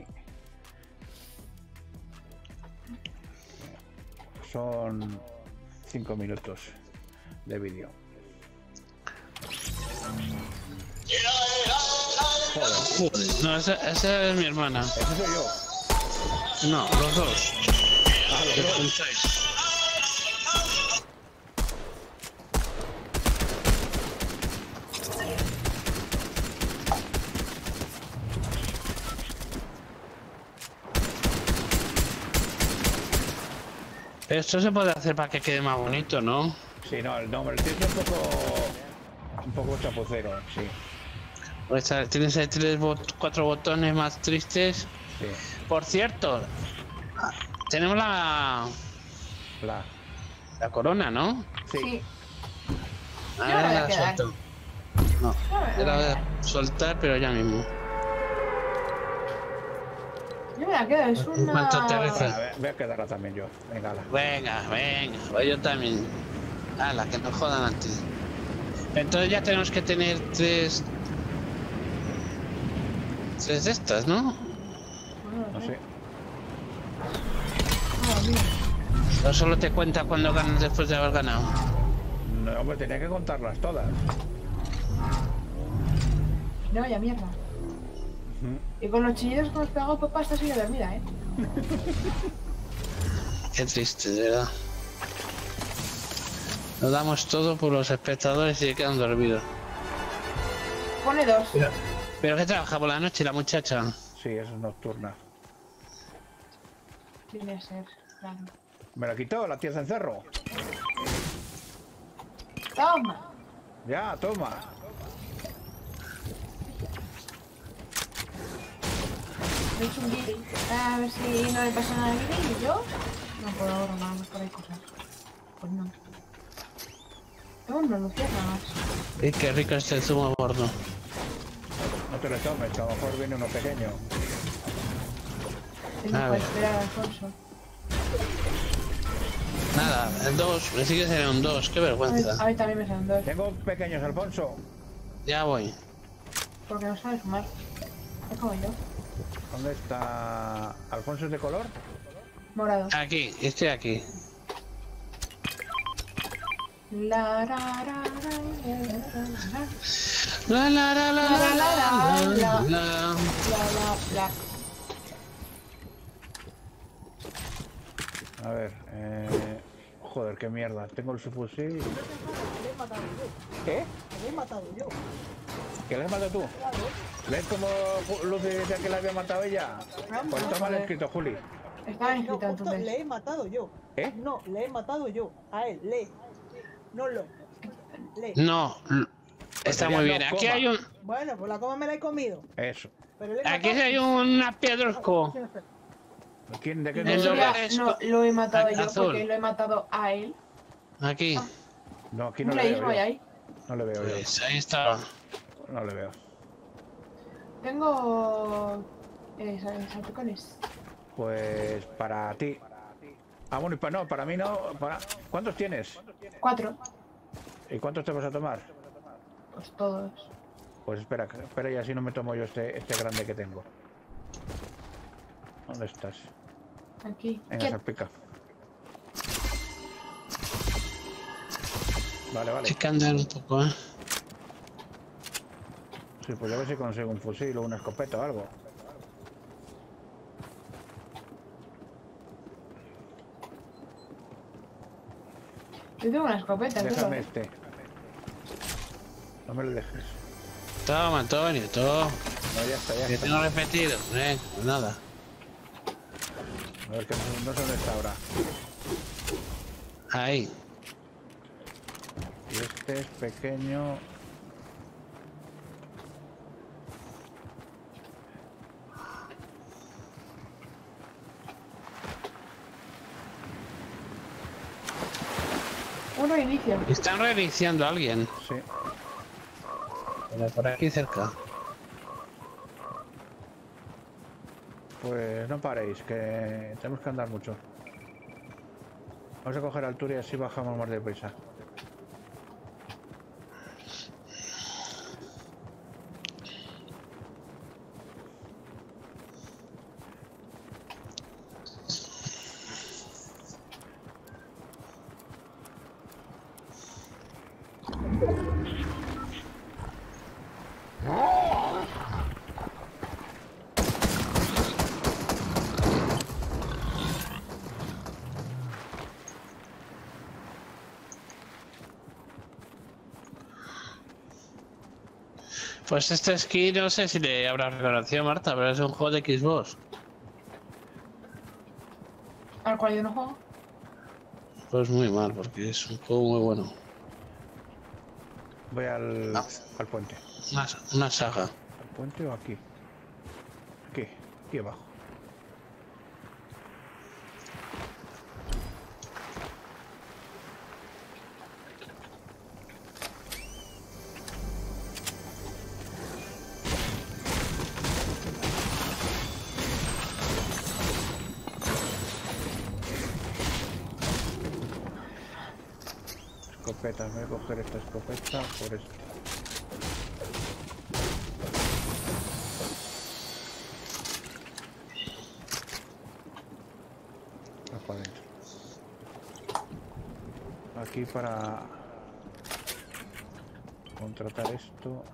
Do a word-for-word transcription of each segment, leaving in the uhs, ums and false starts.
Sí. Son cinco minutos de vídeo. Joder. Joder. No, esa, esa es mi hermana. Ese soy yo. No, los dos. Ah, los ¿Qué dos. pensáis? Esto se puede hacer para que quede más bonito, ¿no? Sí, no, el nombre el tío es un poco. Un poco chapucero, sí. Pues, ah, tienes ahí tres bot cuatro botones más tristes. Sí. Por cierto, tenemos la, La. la corona, ¿no? Sí. Sí. A Yo ver, me voy a la quedar. suelto. No, Yo me yo la voy voy a a soltar, pero ya mismo. Yo me la quedo, es ¿En cuánto te una... reza? A ver, voy a quedarla también yo. Venga, ala. Venga, venga, voy yo también. Ala, que nos jodan antes. Entonces ya tenemos que tener tres. Tres de estas, ¿no? Bueno, No sé. Ah, mira. O solo te cuenta cuando ganas después de haber ganado. No, hombre, tenía que contarlas todas. No, vaya mierda. Ujú. Y con los chillidos que hemos pegado, papá está sin dormida, ¿eh? Qué triste, de verdad. Lo damos todo por los espectadores y se quedan dormidos. Pone dos. ¿Pero qué trabaja por la noche la muchacha? Sí, es nocturna. Tiene que ser, claro. Me la quitó la tía Cencerro. ¡Toma! Ya, toma. He hecho un guiri. A ver si no le pasa nada a guiri y yo... No puedo ahora nada más por ahí cosas. Pues no. Tengo una lucierna más. Y qué rico este zumo gordo. No te lo tomes, que a lo mejor viene uno pequeño. Tengo A que ver. esperar a Alfonso. Nada, el dos, me sigue siendo un dos, qué A mí, vergüenza. a mí también me salen dos. Tengo pequeños, Alfonso. Ya voy. Porque no sabe sumar. Es como yo. ¿Dónde está? ¿Alfonso es de color? Morado. Aquí, estoy aquí. La, ra, ra, ra, La la, la, la. la la la la la la la. La, la, la. A ver, eh... Joder, qué mierda. Tengo el subfusil. Le he matado yo. ¿Qué? Le he matado yo. ¿Que le has matado tú? Claro. ¿Ves cómo Lucy decía que la había matado ella? Pues está mal escrito, Juli. Estaba No, escrito justo entonces. le he matado yo. ¿Eh? No, le he matado yo. A él, le. No lo. Le. No, l- está sería muy no bien. Aquí coma. hay un. Bueno, pues la coma me la he comido. Eso. Pero le he Aquí matado. hay una piedrosco. ¿Quién? ¿De qué No, El color? lugar sería- es no, co- lo he matado yo azul. porque lo he matado a él. Aquí. No, aquí Un no le leísmo veo hay yo. ahí. No le veo yo. Pues ahí está. No le veo. Tengo... Eh, sal- salpicones. Pues para ti. Ah, bueno, y para no, para mí no. Para... ¿Cuántos tienes? Cuatro. ¿Y cuántos te vas a tomar? Pues todos. Pues espera, que- espera y así no me tomo yo este, este grande que tengo. ¿Dónde estás? Aquí. Venga, ¿Quién? salpica. Vale, vale. Hay que andar un poco, ¿eh? Sí, pues a ver si consigo un fusil o una escopeta o algo. Yo tengo una escopeta. Déjame creo. este. No me lo dejes. Toma, Antonio, toma. No, ya está, ya Que está. tengo repetido. Eh, pues nada. A ver, que no, no sé dónde está ahora. Ahí. Y este es pequeño. Uno inicio. Están reiniciando a alguien. Sí. Pero por aquí cerca. Pues no paréis, que tenemos que andar mucho. Vamos a coger altura y así bajamos más deprisa. Pues este esquí no sé si le habrá reconocido Marta, pero es un juego de Xbox. Al cual yo no juego. Pues muy mal, porque es un juego muy bueno. Voy al, Ah. al puente. Una, una saga. ¿Al puente o aquí? Aquí, aquí abajo. Escopeta, me voy a coger esta escopeta por esto. Va para adentro. Aquí para contratar esto.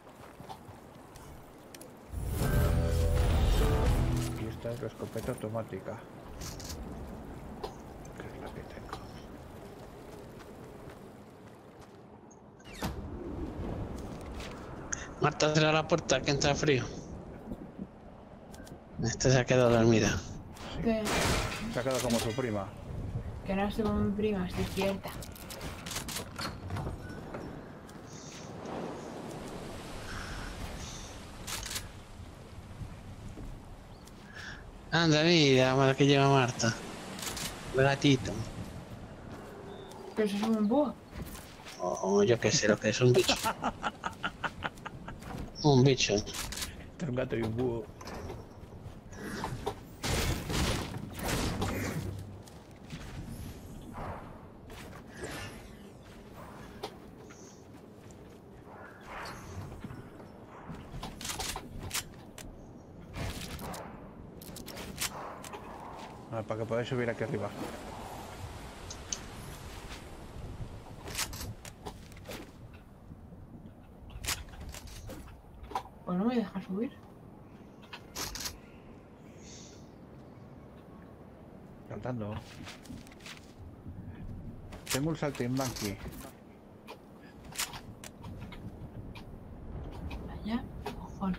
Y esta es la escopeta automática. Que es la que tengo. Marta, cierra la puerta, que entra frío. Esta se ha quedado dormida. Que, Se ha quedado como su prima. que no estoy con mi prima, estoy cierta. Anda, mira, la que lleva Marta. El gatito. Pero eso es un búho. O yo qué sé lo que es, un bicho. Un bicho. Este es un gato y un búho. Ah, para que podáis subir aquí arriba. Pues no me deja subir. Saltando. Tengo un saltimbanqui. Vaya, cojón.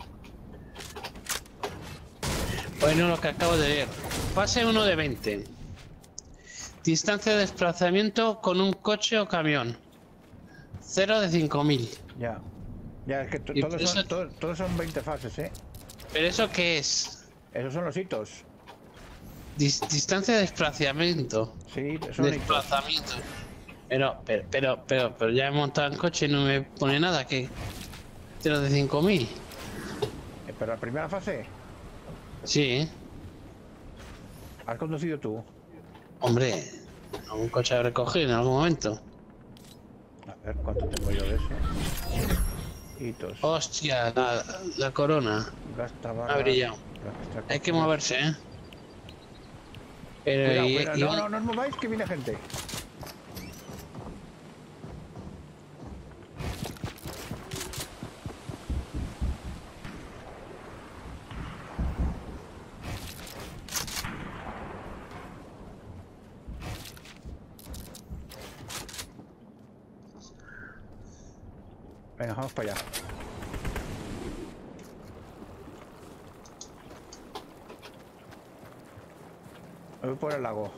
Bueno, lo que acabo de ver. Fase uno de veinte. Distancia de desplazamiento con un coche o camión. cero de cinco mil. Ya. Ya, es que to- Y todos eso- son, todos, todos son veinte fases, ¿eh? ¿Pero eso qué es? Esos son los hitos. Dis- distancia de desplazamiento. Sí, son hitos. Desplazamiento. Pero, pero, pero, pero, pero ya he montado en coche y no me pone nada que. cero de cinco mil. Eh, Pero la primera fase, Sí, ¿has conducido tú? hombre. Un coche habré cogido en algún momento. A ver, ¿cuánto tengo yo de ese? Hitos. Hostia, la, la corona. Gasta Ha barra. brillado. Hay que moverse, ¿eh? Pero Cuidado, y- cuidado. y- No, no, no os mováis que viene gente. Venga, vamos para allá. Me voy por el lago.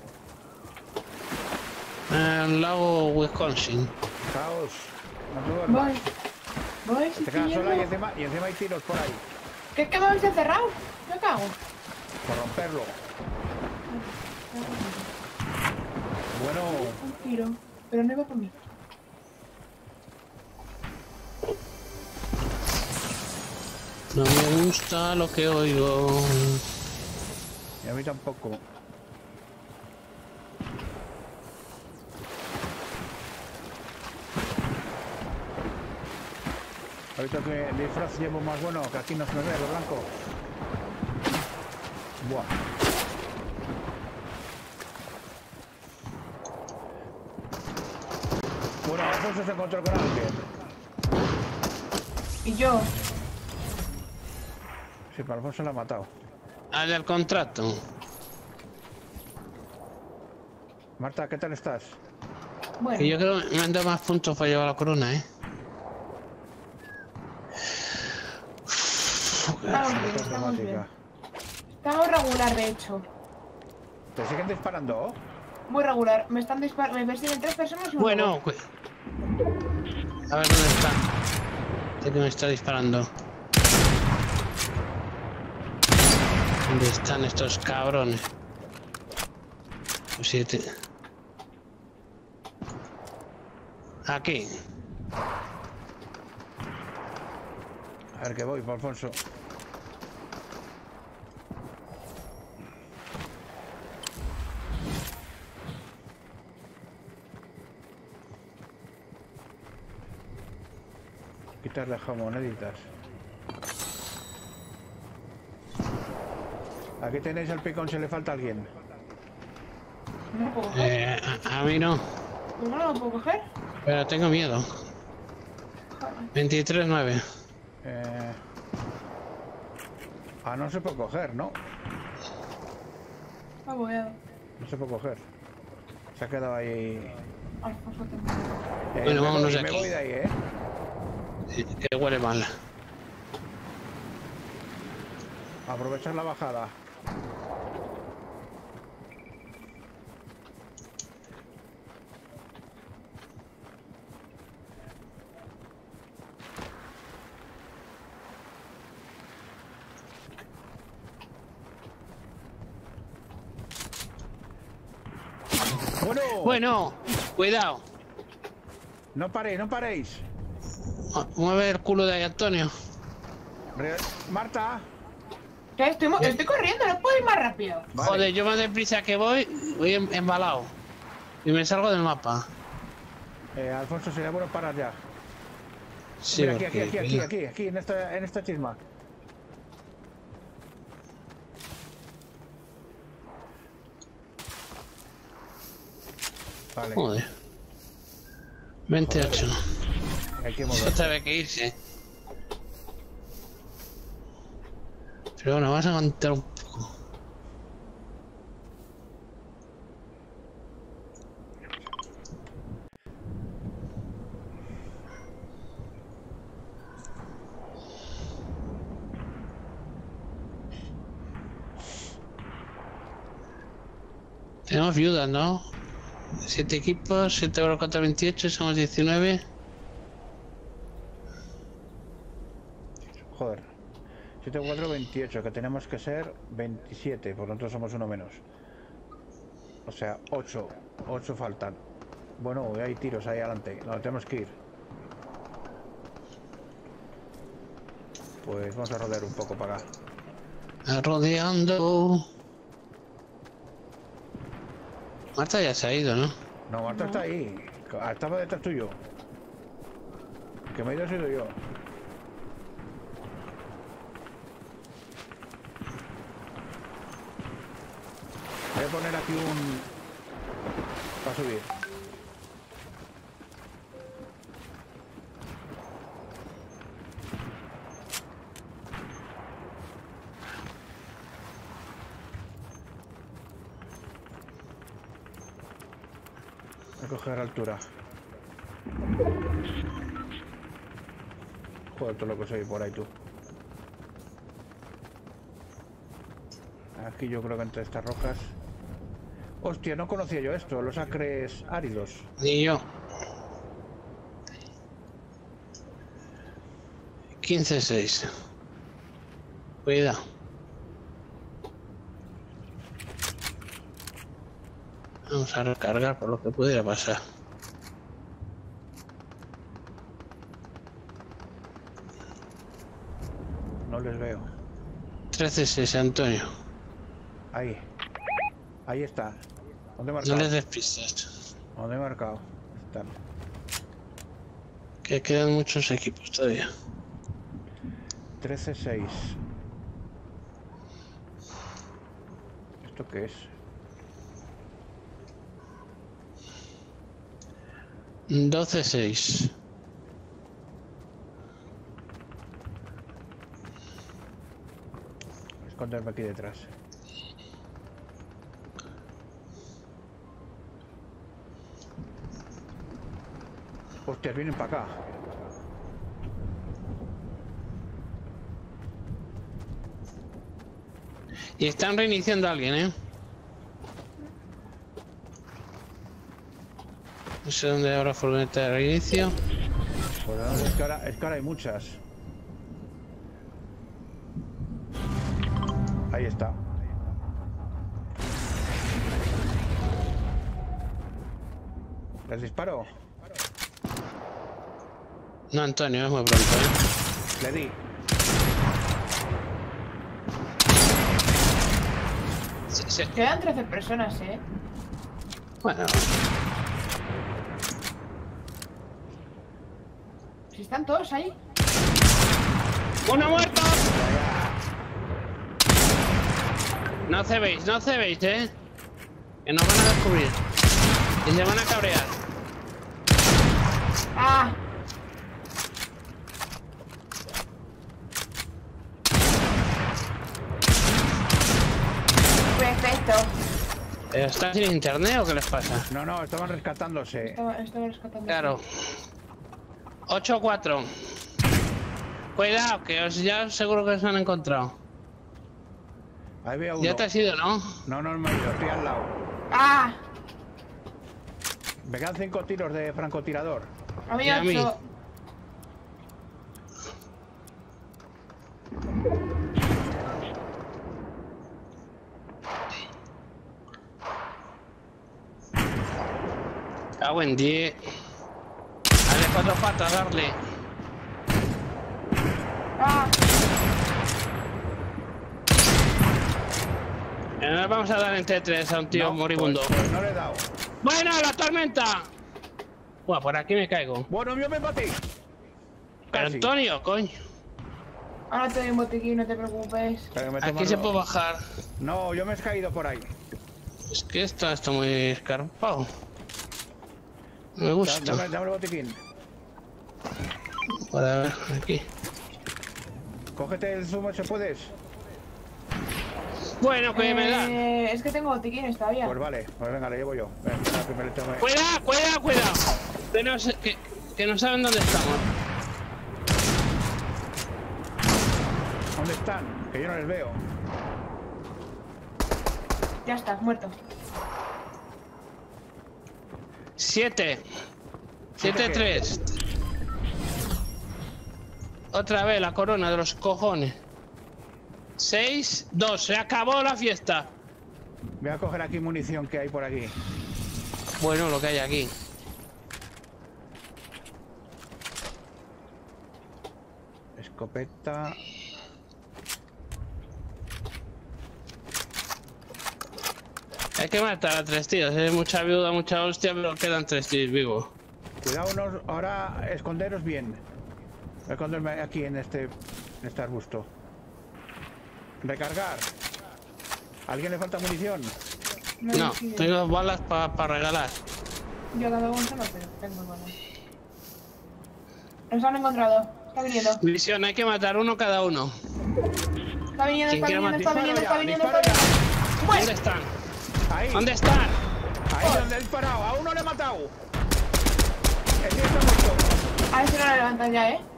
el lago Wisconsin. Caos. No te duermas. Voy. Voy, si Te estoy quedas sola y yendo. encima, y encima hay tiros por ahí. ¿Qué es que me habéis encerrado? ¿Qué cago? Por romperlo. Bueno, Un tiro. Pero no iba por mí. No me gusta lo que oigo. y a mí tampoco. Ahorita que disfraz llevo más bueno, que aquí no se me ve lo blanco. Buah. Bueno, Alfonso se encontró con alguien. Y yo. Sí, pero Alfonso lo ha matado. Al del contrato. Marta, ¿qué tal estás? Bueno. Que yo creo que me han dado más puntos para llevar la corona, ¿eh? estamos bien. automática. Estamos regular, de hecho. ¿Te siguen disparando? Muy regular. Me están disparando. Me persiguen tres personas y un Bueno, robot. cu- a ver dónde está. Este que me está disparando. ¿Dónde están estos cabrones? Siete. Aquí. A ver que voy, por Alfonso. Quitarle jamoneditas. Aquí tenéis el picón, se le falta a alguien. No lo puedo coger. Eh, a, a mí no. No lo puedo coger. Pero tengo miedo. Joder. veintitrés nueve. Eh... Ah, no se puede coger, ¿no? Me ha bugueado. No se puede coger. Se ha quedado ahí. Alfonso, te Eh, Bueno, me vámonos voy, de me aquí. voy de ahí, ¿eh? Sí, que huele mal. Aprovechar la bajada. Bueno, Bueno, cuidado. no paréis, no paréis. Ah, mueve el culo de ahí, Antonio. Re- Marta. ¿Qué? Estoy, mo- estoy corriendo, no puedo ir más rápido. Vale. Joder, yo más deprisa que voy, voy em- embalado. Y me salgo del mapa. Eh, Alfonso, sería bueno parar ya. Sí, Mira, aquí, aquí, porque- aquí, aquí, aquí, aquí, en esta, en esta chisma. Vale, Joder. veintiocho. hay que Eso mover. tiene que irse. Pero bueno, vas a aguantar un poco. Tenemos viudas, ¿no? siete equipos, siete euros contra veintiocho, somos diecinueve. Joder. siete, cuatro, veintiocho, que tenemos que ser veintisiete, por lo tanto somos uno menos. O sea, ocho. ocho faltan. Bueno, hay tiros ahí adelante, nos tenemos que ir. Pues vamos a rodear un poco para acá. Rodeando. Marta ya se ha ido, ¿no? No, Marta está ahí. Estaba detrás tuyo. Que me he ido sido yo. Voy a poner aquí un... para subir. Voy a coger altura. Joder, todo lo que soy por ahí tú. Aquí yo creo que entre estas rocas. Hostia, no conocía yo esto, los acres áridos. Ni yo. quince seis. Cuidado. Vamos a recargar por lo que pudiera pasar. No les veo. trece seis, Antonio. Ahí. Ahí está. ¿Dónde he No marcado? les des pistas. ¿Dónde he marcado? Están. Que quedan muchos equipos todavía. trece seis. ¿Esto qué es? doce seis. Esconderme aquí detrás. Hostias, vienen para acá. Y están reiniciando a alguien, ¿eh? No sé dónde habrá furgoneta de reinicio. Pues no, es, que ahora, es que ahora hay muchas. Ahí está. ¿Les disparo? No, Antonio, es muy pronto, ¿eh? Le di. Se- se- Quedan trece personas, eh. Bueno, Si están todos ahí. ¡uno muerto! No cebéis, no cebéis, ¿eh? Que nos van a descubrir. Y se van a cabrear. ¡Ah! Perfecto. ¿Pero ¿Están sin internet o qué les pasa? No, no, estaban rescatándose. Estaba, estaba rescatando. Claro. ocho cuatro. Cuidado, que os, ya seguro que os han encontrado. Ahí veo uno. Ya te has ido, ¿no? No, no, no, yo estoy al lado. ¡Ah! Me quedan cinco tiros de francotirador. A mí Y a mí. ocho. Cago en diez. Dale cuatro patas, darle. ¡Ah! Eh, Nos vamos a dar entre tres a un tío No, moribundo. pues- pues no le he dado. ¡Bueno, la tormenta! Buah, por aquí me caigo. Bueno, yo me batí. Pero Casi. Antonio, coño. Ahora te doy un botiquín, no te preocupes. Pero me Aquí tomo se lo- puede bajar. No, yo me he caído por ahí. Es que esto está muy escarpado. Me Da- gusta. Dame, dame el botiquín. Para ver, aquí. Cógete el zumo si puedes. Bueno, que me da. Eh, es que tengo botiquines todavía. Pues vale, pues venga, le llevo yo. Venga, espera, que me le tome- Cuidado, cuidado, cuidado. Que no, sé- que, que no saben dónde estamos. ¿Dónde están? Que yo no les veo. Ya estás, muerto. Siete. Siete, ¿Siete qué? tres. Otra vez la corona de los cojones. Seis, dos. Se acabó la fiesta. Voy a coger aquí munición que hay por aquí. Bueno, lo que hay aquí. Escopeta. Hay que matar a tres tíos. Es mucha viuda, mucha hostia, pero quedan tres tíos vivos. Cuidado, unos- ahora esconderos bien. Voy a esconderme aquí en este, en este arbusto. Recargar. ¿A alguien le falta munición? No, sí, tengo balas para regalar. Yo cada uno solo, pero tengo balas. Nos han encontrado. Está viniendo. Misión, hay que matar uno cada uno. Está viniendo, ¿Quién está quiere viniendo, está Disparo viniendo, ya, está viniendo, está disparo viniendo. ¿Dónde ¡Muere! están? Ahí. ¿Dónde están? Ahí donde he disparado. A uno le he matado. Ese está muerto. A ver si no lo levantan ya, eh.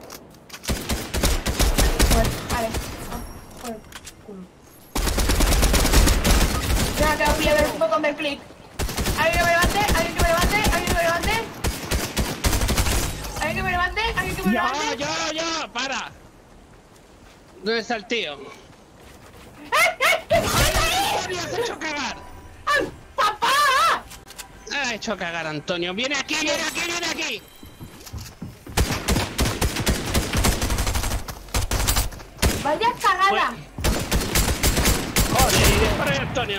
Pues, vale. Ah, por el culo. Se me ha quedado pillado el botón del clic. ¿Alguien que me levante? ¿Alguien que me levante? ¿Alguien que me levante? ¿Alguien que me levante? ¿Alguien que me ¡Yo, levante? yo, yo! ¡Para! ¿Dónde está el tío? ¡Antonio, has hecho cagar! ¡Ay, papá! Ha hecho cagar, Antonio. ¡Viene aquí, viene aquí, viene aquí! ¡Vaya cagada! Joder, y dispara ahí, Antonio.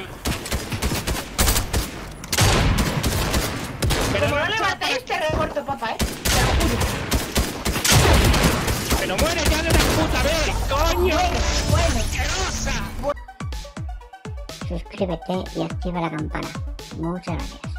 Pero Como no no levantáis, te recorto, papá, eh. Te lo juro. ¡Pero muere ya de una puta vez! ¡Coño! Bueno, ¡Asquerosa! Suscríbete y activa la campana. Muchas gracias.